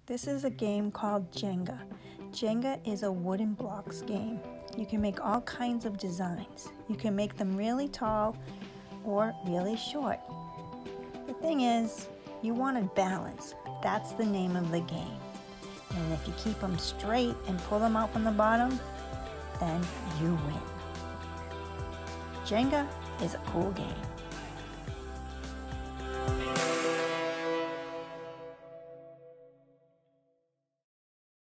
This is a game called Jenga. Jenga is a wooden blocks game. You can make all kinds of designs. You can make them really tall or really short. The thing is, you want to balance. That's the name of the game. And if you keep them straight and pull them out from the bottom, then you win. Jenga is a cool game.